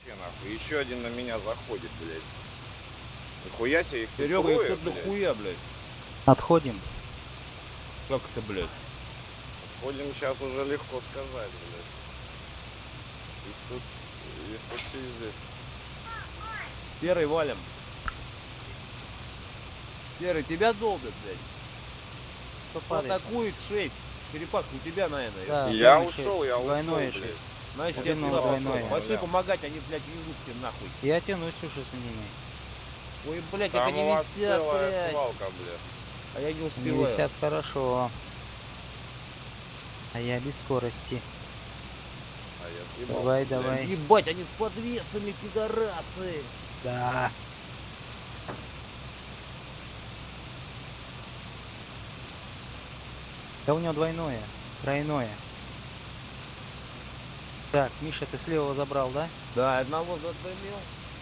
нахуй. Еще один на меня заходит, блядь. Нихуя себе их тут Серега, их трое, тут блядь. нахуя, блядь. Отходим. Как это, блядь? Ходим сейчас уже легко сказать, блядь. Их тут пиздец. Серый валим. Серый, тебя долбят, блядь. Кто падает? Атакует 6. Черепашка у тебя, наверное. Да, Я двойной ушел, шесть. я ушел, Двойное блядь. 6. Значит, Один я на туда двойное. пошел. Пошли помогать, они, блядь, везут все нахуй. Я тянусь уже за ними. Ой, блядь, как Там они у вас висят, целая блядь. свалка, блядь. А я не Они успеваю. висят хорошо. А я без скорости. А я съебался, Давай, блядь. давай. Ебать, они с подвесами, пидорасы. Да. Да у него двойное. Тройное. Так, Миша, ты слева забрал, да? Да, одного задымил.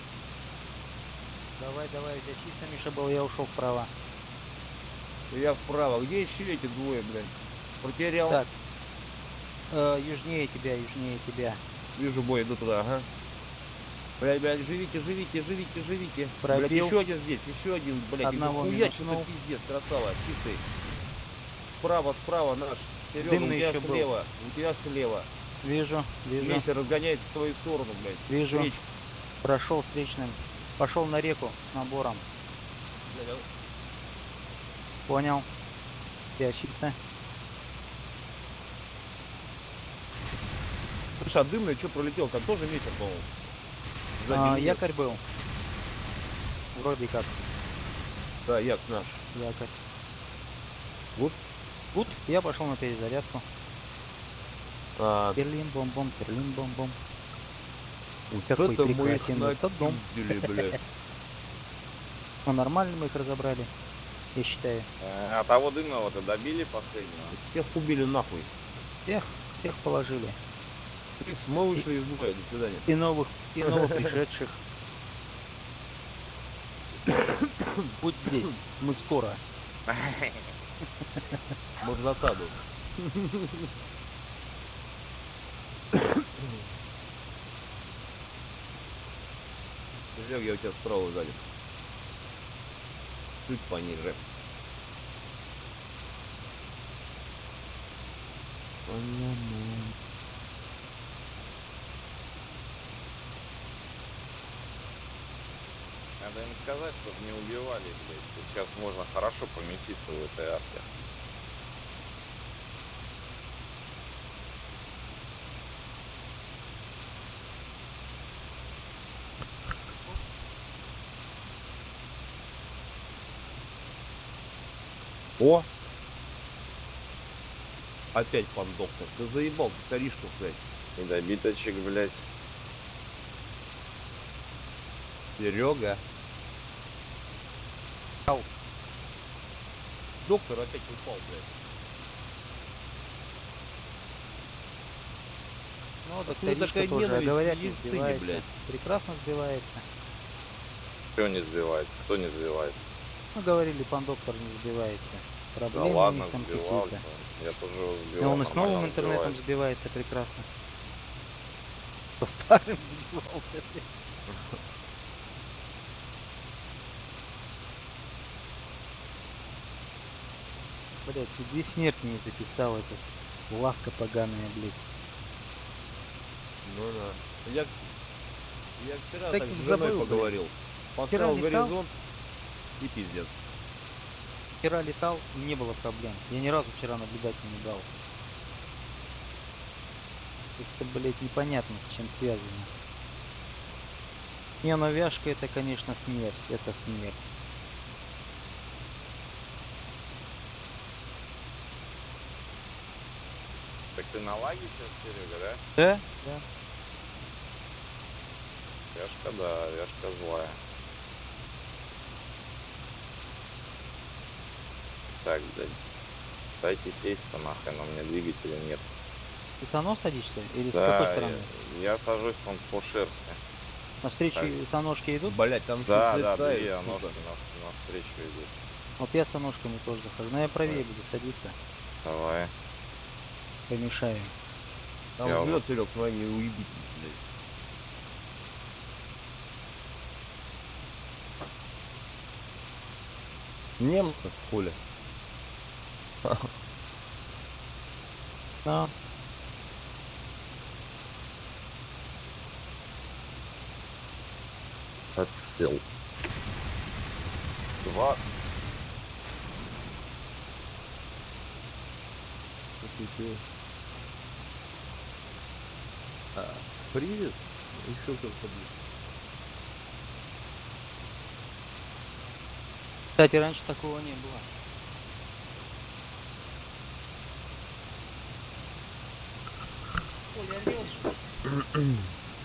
Давай, давай, у тебя чисто, Миша, был, я ушел вправо. Я вправо. Где еще эти двое, блядь? Потерял. Так. Южнее тебя, южнее тебя. Вижу бой, иду туда, ага. Блядь, живите, живите, живите, живите. Блядь, Пробил. еще один здесь, еще один, блядь. Одного Хуя, что-то минуснул. пиздец, красава, чистый. Справа, справа наш. Серега, у Дымный тебя еще был. слева, у тебя слева. Вижу, вижу, Вместе разгоняется в твою сторону, блядь. вижу. Речка. Прошел встречным. Пошел на реку с набором. Блядь, Понял. Я чисто. слушай, а дымный что пролетел? Там тоже ветер, по-моему. Сзади меня. Якорь был. Вроде как Да, як наш. якорь. Вот. Тут я пошел на перезарядку. А, Перлин бом-бом, перлин бом-бом. вот Какой это мы их прекрасен этот дом. напиздили, блядь. Ну нормально мы их разобрали. Я считаю. А того дымного-то добили последнего? Всех убили нахуй. Всех положили. Икс, мы вышли из боя, до свидания. И новых пришедших. Будь здесь, мы скоро. Мы в засаду. Серег, я у тебя справа сзади. Чуть пониже. Надо им сказать, чтобы не убивали, блядь. Тут сейчас можно хорошо поместиться в этой арке. О! Опять пан доктор. Ты заебал, коришку, блядь. И добиточек, блядь. Серега. Ау. Доктор опять упал, блядь. Ну, Откуда докторишка такая тоже, ненависть к говорят, медицине, сбивается. блядь? Прекрасно сбивается. Кто не сбивается? Кто не сбивается? Ну, говорили, пан доктор не сбивается. Да Проблемы у ладно, них там сбивался. какие-то. Я тоже его И сбивал. он и с новым нормально интернетом сбивается. сбивается прекрасно. По старым сбивался. Блять, ты 2 смерти не записал, это лавка поганая, блядь. Ну да. Я вчера Так так и с женой забыл, блин. поговорил. Поставил летал. горизонт и пиздец. Вчера летал, и не было проблем. Я ни разу вчера наблюдателя не брал. Это, блять, непонятно с чем связано. Не, ну вяжка это, конечно, смерть. Это смерть. Так ты на лаге сейчас, Серега, да? Да? Да. Вяжка, да, вяжка злая. Так, блядь. Дайте сесть-то нахрен, у меня двигателя нет. Ты сано садишься? Или с Да, какой стороны? я сажусь по шерсти. Навстречу так. саножки идут? Блять, там Да, что-то да, летает, две сука. ножки навстречу идут. Вот я саножками тоже захожу. Но я правее буду садиться. Давай. Помешаю. Там Я живет, Серег, смотри, не уебить, блядь. Немцев, хули. Да. Отсел. Два. Что случилось? Привет. Еще кто-то блин. Кстати, раньше такого не было. Оля, орёшь?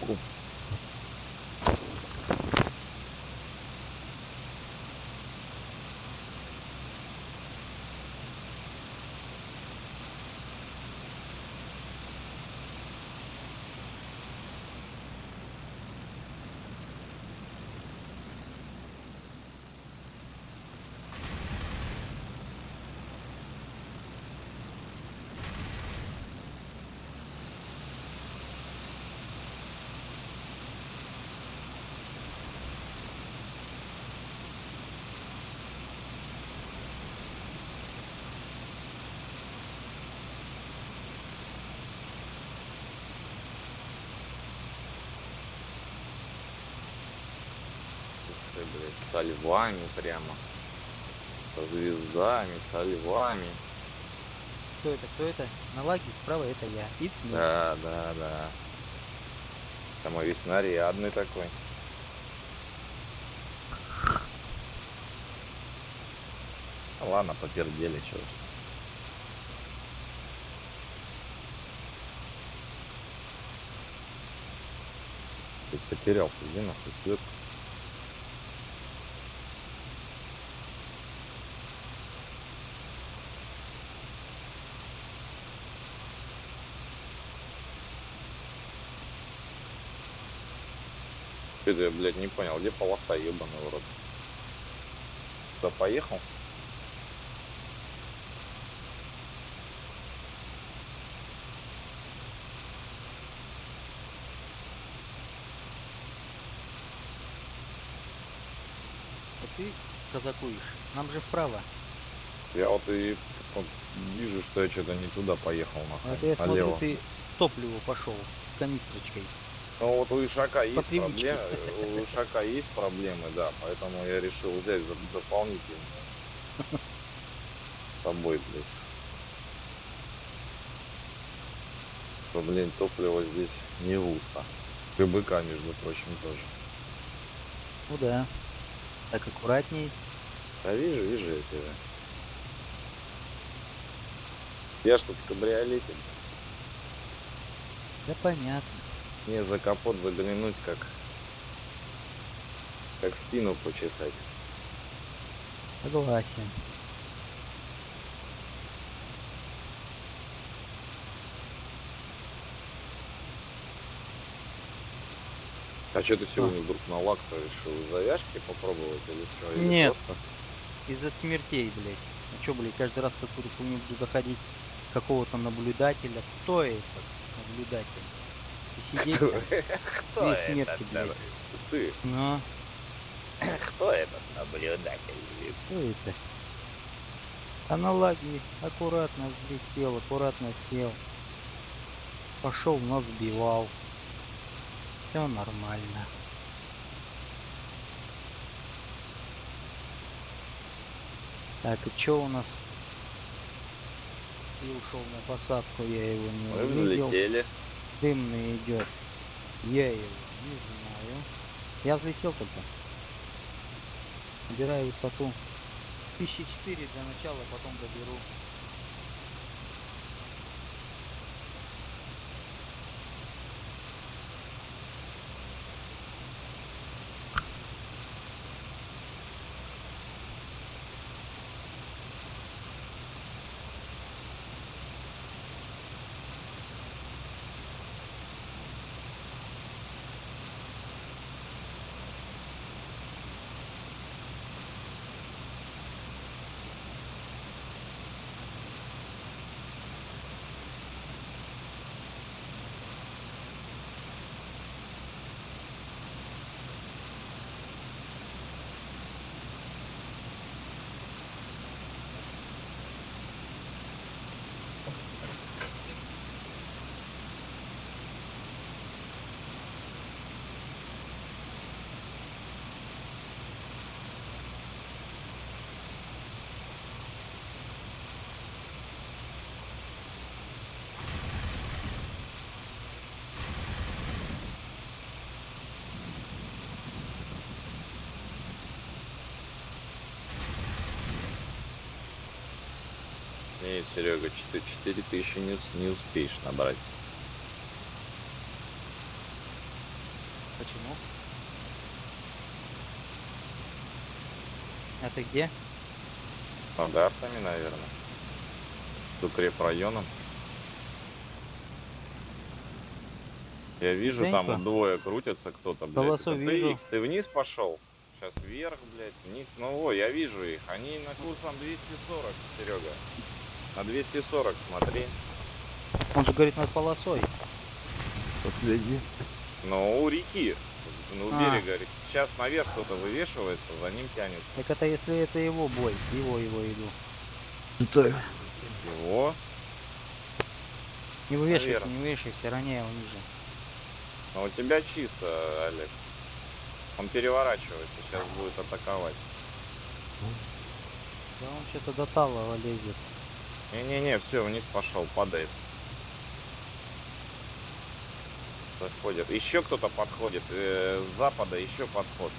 Ты, блядь, со львами прямо. Со звездами, со львами. Кто это? Кто это? На лаге справа это я. It's me. Да, да, да. Там весь нарядный такой. Ну ладно, попердели, чё ж. Ты потерялся, где нахуй свет? Это я, блядь, не понял, где полоса, ебаный в рот? Куда поехал? А ты казакуешь. Нам же вправо. Я вот вижу, что я что-то не туда поехал, А нахуй, это я смотрю, налево. ты топливо пошел с канистрочкой. Ну вот у Ишака По есть привычке. проблемы, у Ишака есть проблемы, да, поэтому я решил взять дополнительно с собой, блядь. Что, блин, топливо здесь не густо. КБК, между прочим, тоже. Ну да. Так аккуратней. Да вижу я тебя. Я что в кабриолете. Да понятно. Мне за капот заглянуть, как спину почесать. Согласен. А что ты сегодня вдруг на лак-то решил? Завязки попробовать или что? Или Нет. просто? Из-за смертей, блядь. А чё, блядь, каждый раз какую-то хуйню буду заходить какого-то наблюдателя. Кто этот наблюдатель? И сидеть Кто, там. кто Две это? смерти, блядь. Ты. Ну, Кто этот наблюдатель? что это? А на лаге аккуратно взлетел, аккуратно сел. Пошел, нас сбивал. Все нормально. Так, и чё у нас? И ушел на посадку, я его не Мы увидел. взлетели. Дымный идет. Я его не знаю. Я взлетел только. Набираю высоту. 1004 для начала, потом доберу. Не, Серега, 4 тысячи не успеешь набрать. Почему? А ты где? Стандартами, наверное. С укрепрайоном. Я вижу, там Зенька. вот двое крутятся, кто-то, блядь. Полосу Это вижу. ты, Икс, ты вниз пошел? Сейчас вверх, блядь, вниз. Ну, о, я вижу их. Они на курсом 240, Серега. На 240 смотри. Он же говорит над полосой. Последи. Ну, у реки. Ну, у А. берега. Сейчас наверх кто-то вывешивается, за ним тянется. Так это если это его бой. Его иду. Это... Его. Не вывешивайся, Наверно. не вывешивайся, роняй его ниже. Но у тебя чисто, Олег. Он переворачивается, сейчас будет атаковать. Да он что-то до талого лезет. Не-не-не, все, вниз пошел, падает. Заходит. Еще кто-то подходит. С запада еще подход.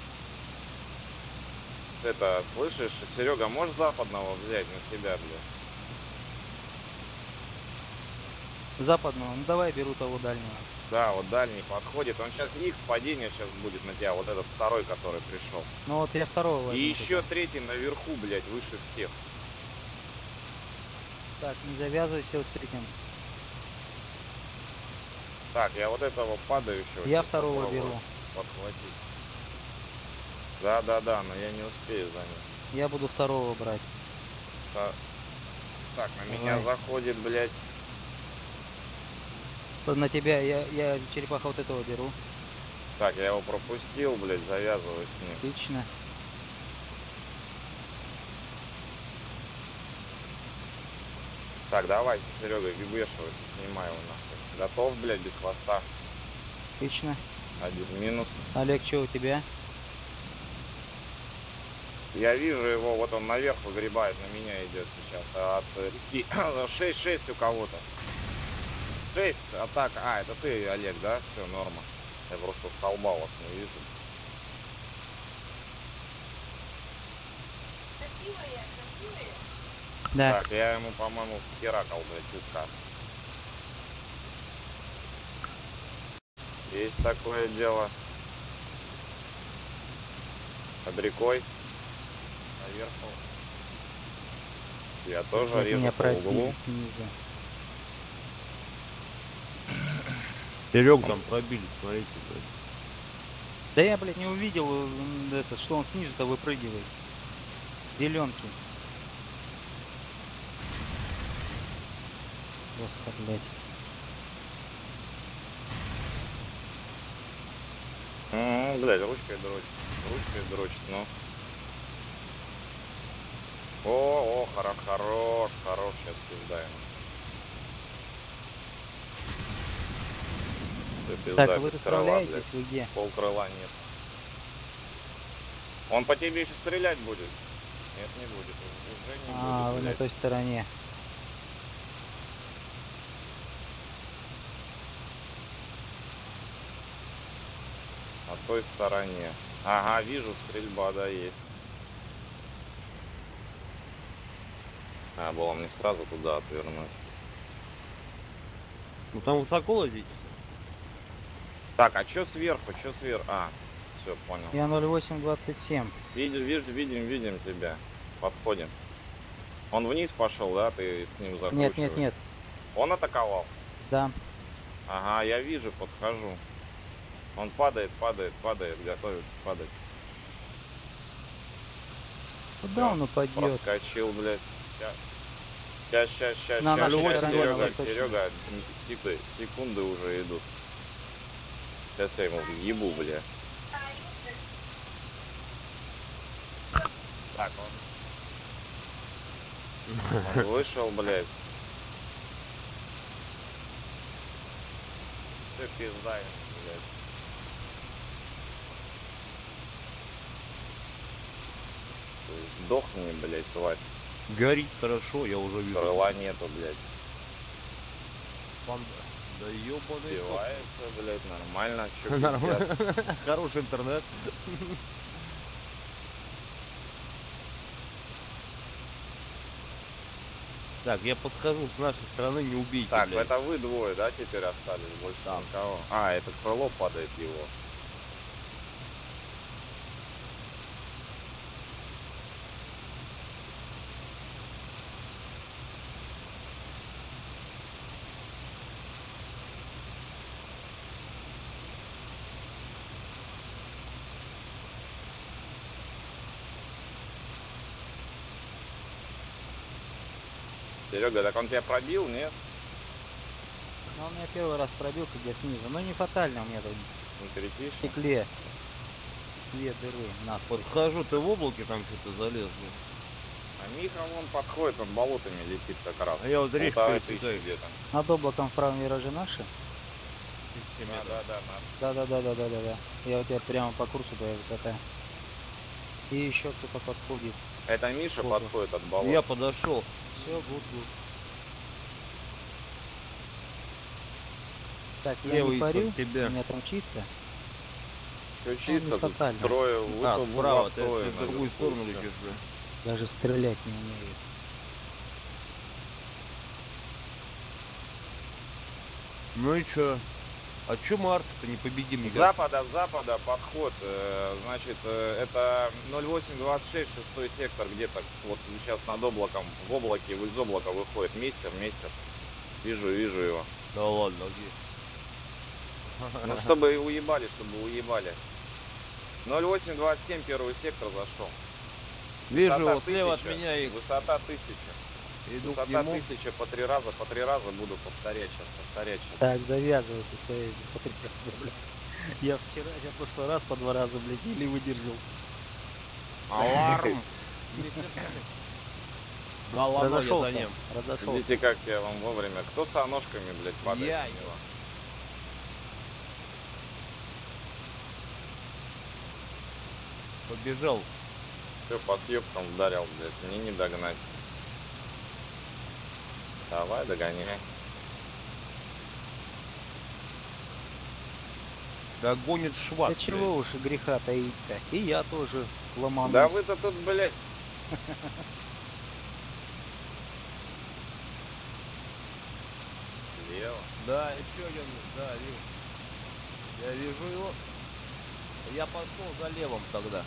Это, слышишь, Серега, можешь западного взять на себя, блядь? Западного, ну давай беру того дальнего. Да, вот дальний подходит. Он сейчас X падение сейчас будет на тебя. Вот этот второй, который пришел. Ну вот я второго возьму. И еще тогда. третий наверху, блядь, выше всех. Так, не завязывайся вот с этим. Так, я вот этого падающего. Я сейчас второго попробую беру. подхватить. Да, но я не успею за ним. Я буду второго брать. Так, на меня Давай. заходит, блядь. На тебя я черепаха вот этого беру. Так, я его пропустил, блядь, завязываюсь с ним. Отлично. Так, давайте, Серега, выбешивайся, снимай его нахуй. Готов, блядь, без хвоста. Отлично. Один минус. Олег, что у тебя? Я вижу его, вот он наверх выгребает, на меня идет сейчас. А от реки 6-6 у кого-то. 6 атак. А, это ты, Олег, да? Все, норма. Я просто солба вас не вижу. Да. Так, я ему, по-моему, херакал, блядь, чутка. Есть такое дело. Под рекой. Наверху. Я тоже Вот режу меня по углу. пробили снизу. Серег там пробили, смотрите, блядь. Да я, блядь, не увидел, это, что он снизу-то выпрыгивает. Зеленки. Господи, блядь. Блядь, ручкой дрочит, ну. О, хорош, сейчас пиздаем. Пизда, Так, вы без крыла, расправляетесь, блядь. вы где? Полкрыла нет. Он по тебе еще стрелять будет? Нет, не будет. Уже не А, будет, вы на блядь. той стороне. На той стороне. Ага, вижу, стрельба, да, есть. А, было мне сразу туда отвернуть. Ну там высоко лазить. Так, а чё сверху? А, все, понял. Я 0827. Видим тебя. Подходим. Он вниз пошел, да? Ты с ним закручиваешь? Нет. Он атаковал? Да. Ага, я вижу, подхожу. Он падает, готовится падать. Куда он упадет? Проскочил, блядь. Сейчас, На нашей стороне, на Серега, секунды уже идут. Сейчас я ему въебу, бля. Так, он вышел, блядь. Ты пизда ему, блядь. Ты сдохни, блядь, тварь. Горит хорошо, я уже вижу. Крыла нету, блядь. Панда. Да ёбаный. Сбивается, блядь, нормально. Чё Нормально. пиздят? Хороший интернет. Так, я подхожу с нашей стороны, не убейте, Так, блядь. это вы двое, да, теперь остались? Больше Да. никого. А, это крыло падает его. Серега, так он тебя пробил, нет? Ну, он меня первый раз пробил, когда снизу. Но не фатально у меня тут Не перетишь? в стекле. Две дыры насквозь. Подхожу, ты в облаке там что-то залез, блядь. А Миха вон подходит, он болотами летит как раз. А я вот речку 1500 пересекаю. где-то. Над облаком в правом вираже наши? Да. Да. Я вот я прямо по курсу твоя высота. И еще кто-то подходит. Это Миша Ого. подходит от болота. Я подошел. Все, гуд. Так, я Левый не парю, от тебя. у меня там чисто. Все чисто, не тут фатально. трое, А, вы справа, вас ты трое в другую наверху сторону еще. летишь, блядь. Даже стрелять не умею. Ну и чё? А чё мы арт-то не победим С никак? запада подход, значит, это 0826, шестой сектор, где-то вот сейчас над облаком, в облаке, из облака выходит мессер. Вижу его. Да ладно, где? Ну, чтобы уебали. 0827, первый сектор зашел. Вижу Высота его слева от 1000, меня их. Высота 1000. Иду к Высота нему. 1000 по 3 раза буду повторять сейчас. Так, завязывай ты свои потребности, блядь. Я в прошлый раз по 2 раза, блядь, еле выдержал. Аларм! Голова за Разошелся. ним. Разошелся. Видите, как я вам вовремя. Кто со ножками, блядь, падает? Я. на него? Побежал. Все, по съебкам ударил, блядь. Мне не догнать. Давай, догоняй. Догонит шват. Да чего уж и греха таить-то. И я тоже ломанулся. Да вы-то тут, блядь. Лево. Да, еще один, да, вижу. Я вижу его. Я пошел за левым тогда.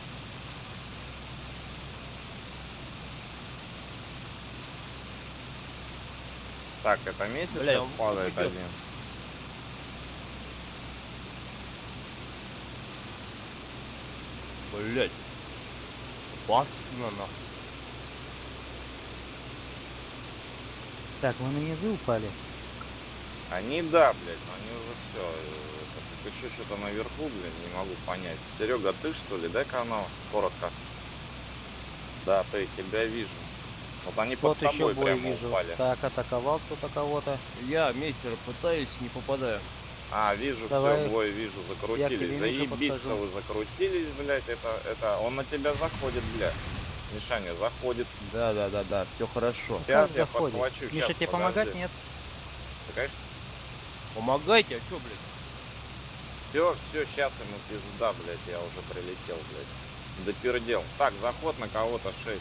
Так, это месяц Бля, сейчас он падает идет. один. Блять. Опасно, нахуй. Так, вы на низы упали? Они, да, блядь, но они уже все. Только что-то наверху, блин, не могу понять. Серега, ты что ли? Дай канал, коротко. Да, ты, тебя вижу. Вот они под Вот еще тобой бой прямо вижу. упали. Так, атаковал кто-то кого-то. Я мессер пытаюсь, не попадаю. А, вижу, Давай. все, бой вижу, Я к закрутились. тебе Заебись, подхожу. что вы закрутились, блядь, это, он на тебя заходит, блядь. Мишаня, заходит. Да, все хорошо. Сейчас Как я заходит? подхвачу. Миша, щас, тебе подожди. помогать? Нет? Да, конечно. Помогайте, а чё, блядь? Все, сейчас ему пизда, блядь, я уже прилетел, блядь. Допердел. Так, заход на кого-то 6.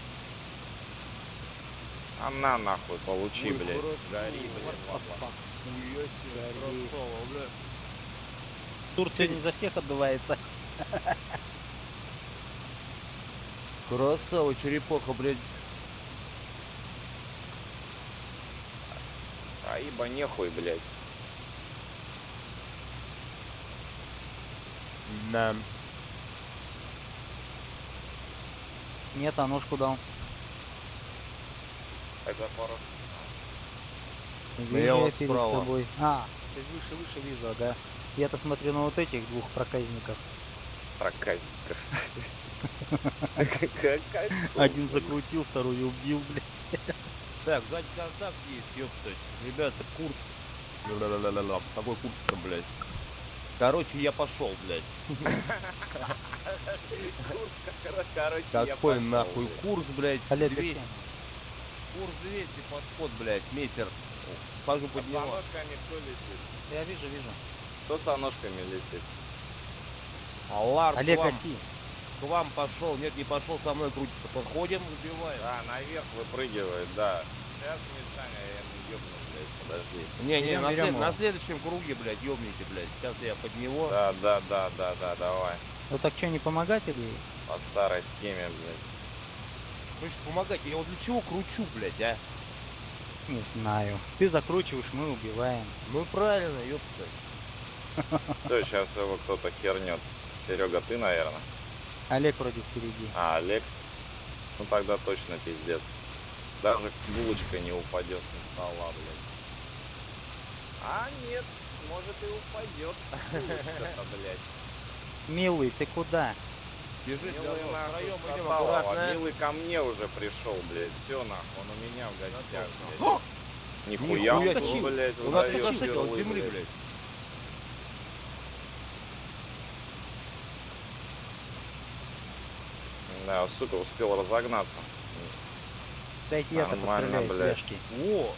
А на нахуй, получи, Ой, блядь. хорошо. Гори, блядь, папа. Хуя себе, Гори. красава, бля. Турция не за всех отдувается. Красава, черепаха, блядь. А ибо нехуй, блядь. Да. Нет, а ножку дал. Это пару. Вижу я вот перед справа. тобой. А, ты выше вижу, ага. Я-то смотрю на вот этих двух проказников. Проказников. Один закрутил, второй убил, блядь. Так, сзади контакт есть, ёптать. Ребята, курс. Ла-ла-ла-ла-ла. Какой курс там, блядь? Короче, я пошел, блядь. Короче, я Какой пошёл, нахуй блядь. курс, блядь? Олег, 200. Курс 200, подход, блядь, мессер. Хожу А под с него. ножками кто летит? я вижу. Кто со ножками летит? Аларм Олег, к вам. оси. К вам пошел. Нет, не пошел, со мной крутится. Подходим, убиваем. Да, наверх выпрыгивает, да. Сейчас, Мишаня, я ему ёбну, блядь, подожди. Не, Берем на его. следующем круге, блядь, ёбните, блядь. Сейчас я под него. Да, давай. Вот так что, не помогать или? По старой схеме, блядь. Хочешь помогать? Я вот для чего кручу, блядь, а? Не знаю. Ты закручиваешь, мы убиваем. Ну правильно, ёпта. Все, сейчас его кто-то хернет. Серега, ты, наверное. Олег вроде впереди. А, Олег? Ну тогда точно пиздец. Даже булочка не упадет со стола, блядь. А нет, может и упадет. Булочка-то, блядь. Милый, ты куда? Бежит, Милый говно, нахуй втроём идем Шаталова. аккуратно. Милый ко мне уже пришел, блядь. Все нахуй, он у меня в гостях, О! блядь. Нихуя он Нихуя тут, блядь, У нас выдает только шекел от перлы, земли, блядь. блядь. Да, сука, успел разогнаться. Дайте я-то Нормально, постреляю с блядь. вешки. О!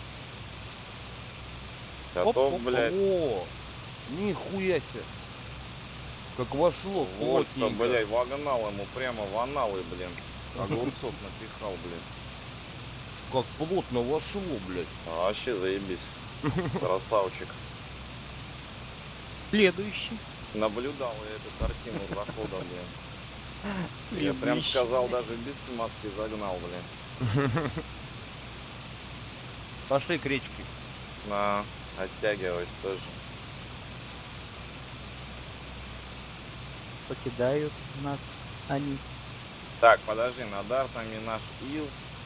Готов, Оп, блядь. О! Нихуя себе! Как вошло, Вот что, плотненько. блядь, вогнал ему прямо в аналы, блин. Огурцов напихал, блин. Как плотно вошло, блядь. А, вообще заебись. Красавчик. Следующий. Наблюдал я эту картину захода, блин. Я прям Следующий. сказал, даже без смазки загнал, блин. Пошли к речке. На, оттягивайся тоже. Покидают нас они. Так, подожди, над артами наш ил.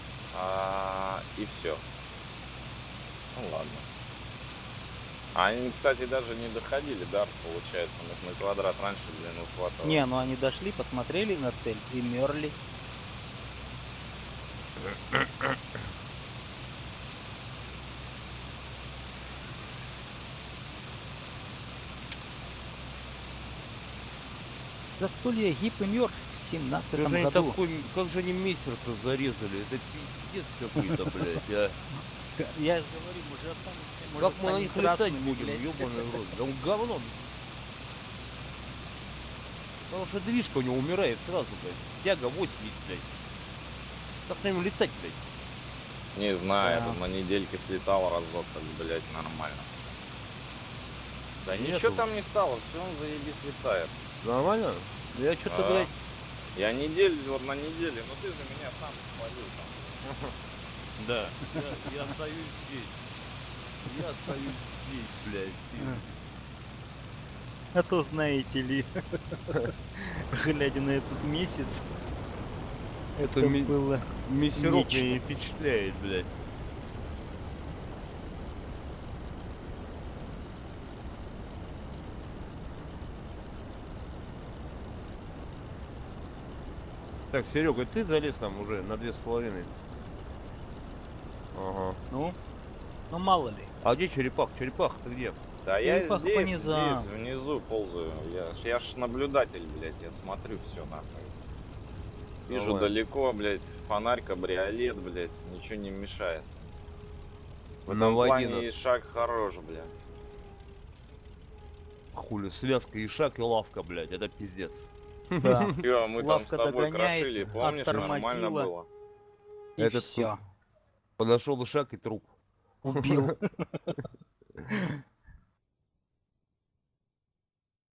И все. Ну ладно. Они, кстати, даже не доходили, да, получается. Мы их на квадрат раньше, блин, ухватывали. Не, ну они дошли, посмотрели на цель и мерли. Зато ли я гиб и мертв в 17 году. Как же они мессер-то зарезали? Это пиздец какой-то, блядь, а. Я же говорю, мы же останемся. мы Как же мы на станем них летать красными, будем, блядь. ёбаный в рот? Да он говно. Потому что движка у него умирает сразу, блядь. Тяга 80, блядь. Как на нем летать, блядь? Не знаю, Да. я тут на недельке слетал разок, так, блядь, нормально. Да Нету. ничего там не стало, все он заебись летает. Нормально? Я что-то, А. блядь, Я неделю, вот на неделе, но ты же меня сам спалил там. да. Я остаюсь здесь. Я остаюсь здесь, блядь. А то знаете ли, глядя на этот месяц, это ми- было Мессерок нечто. меня впечатляет, блядь. Так, Серега, ты залез там уже на 2,5. Ага. Ну мало ли. А где черепах? Черепах ты где? Да я Черепах по здесь, низам. здесь, внизу ползаю. Я ж наблюдатель, блядь, я смотрю все нахуй. Вижу Давай. далеко, блядь, фонарь, кабриолет, блядь, ничего не мешает. В этом Наводи плане и нас. шаг хорош, блядь. Хули, связка и шаг и лавка, блядь, это пиздец. Да. Чё, мы там с Лавка тобой догоняет, крошили, помнишь, нормально оттормозила. было. И Этот все. Подошел и шаг и труп. Убил.